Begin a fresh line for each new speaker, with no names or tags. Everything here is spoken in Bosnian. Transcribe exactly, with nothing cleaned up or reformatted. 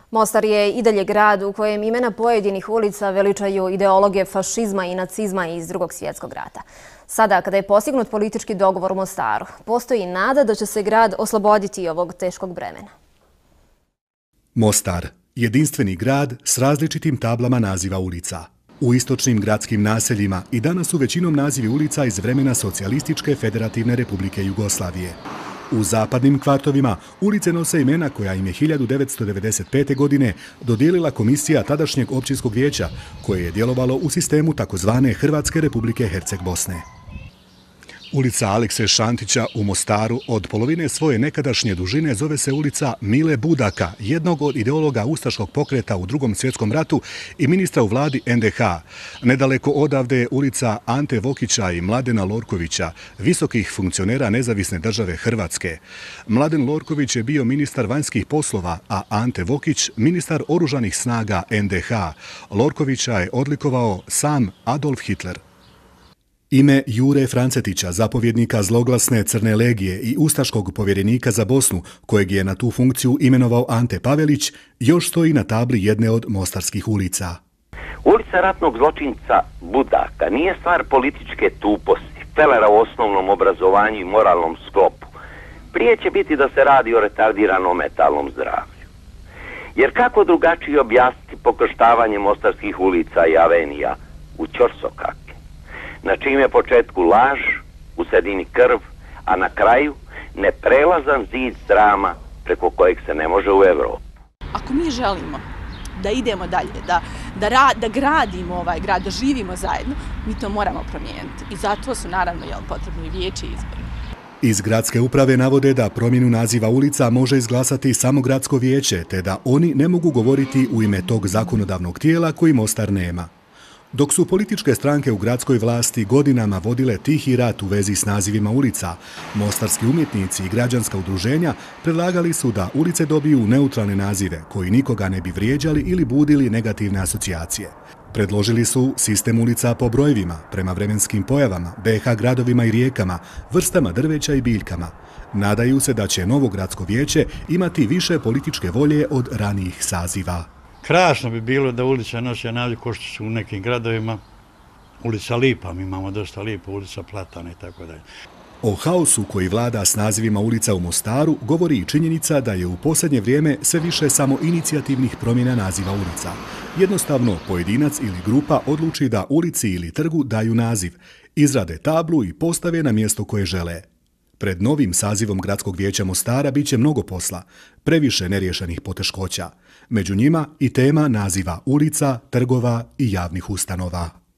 Mostar je i dalje grad u kojem imena pojedinih ulica veličaju ideologe fašizma i nacizma iz Drugog svjetskog rata. Sada, kada je postignut politički dogovor u Mostaru, postoji nada da će se grad osloboditi ovog teškog bremena.
Mostar, jedinstveni grad s različitim tablama naziva ulica. U istočnim gradskim naseljima i danas su većinom nazivi ulica iz vremena Socijalističke federativne republike Jugoslavije. U zapadnim kvartovima ulice nose imena koja im je hiljadu devetsto devedeset pete. godine dodijelila komisija tadašnjeg općinskog vijeća koje je djelovalo u sistemu takozvane Hrvatske republike Herceg Bosne. Ulica Alekse Šantića u Mostaru od polovine svoje nekadašnje dužine zove se ulica Mile Budaka, jednog od ideologa ustaškog pokreta u Drugom svjetskom ratu i ministra u vladi en de ha. Nedaleko odavde je ulica Ante Vokića i Mladena Lorkovića, visokih funkcionera Nezavisne države Hrvatske. Mladen Lorković je bio ministar vanjskih poslova, a Ante Vokić ministar oružanih snaga en de ha. Lorkovića je odlikovao sam Adolf Hitler. Ime Jure Francetića, zapovjednika zloglasne Crne legije i ustaškog povjerenika za Bosnu, kojeg je na tu funkciju imenovao Ante Pavelić, još stoji na tabli jedne od mostarskih ulica.
Ulica ratnog zločinca Budaka nije stvar političke tuposti, felera u osnovnom obrazovanju i moralnom sklopu. Prije će biti da se radi o retardiranom metalnom zdravlju. Jer kako drugačije objasniti pokrštavanje mostarskih ulica i avenija u ćorsokake, na čime je početku laž, u sredini krv, a na kraju neprelazan zid srama preko kojeg se ne može u Evropu.
Ako mi želimo da idemo dalje, da, da, ra, da gradimo ovaj grad, da živimo zajedno, mi to moramo promijeniti. I zato su naravno jel, potrebni i vijeći izbori.
Iz gradske uprave navode da promjenu naziva ulica može izglasati samo gradsko vijeće, te da oni ne mogu govoriti u ime tog zakonodavnog tijela koji Mostar nema. Dok su političke stranke u gradskoj vlasti godinama vodile tihi rat u vezi s nazivima ulica, mostarski umjetnici i građanska udruženja predlagali su da ulice dobiju neutralne nazive koji nikoga ne bi vrijeđali ili budili negativne asocijacije. Predložili su sistem ulica po brojevima, prema vremenskim pojavama, be ha gradovima i rijekama, vrstama drveća i biljkama. Nadaju se da će novo gradsko vijeće imati više političke volje od ranijih saziva.
Krasno bi bilo da ulica nosi naziv kao što su u nekim gradovima. Ulica Lipa, mi imamo dosta lipa, ulica Platana i tako dalje.
O haosu koji vlada s nazivima ulica u Mostaru govori i činjenica da je u posljednje vrijeme sve više samo inicijativnih promjena naziva ulica. Jednostavno, pojedinac ili grupa odluči da ulici ili trgu daju naziv, izrade tablu i postave na mjesto koje žele. Pred novim sazivom Gradskog vijeća Mostara bit će mnogo posla, previše neriješenih poteškoća. Među njima i tema naziva ulica, trgova i javnih ustanova.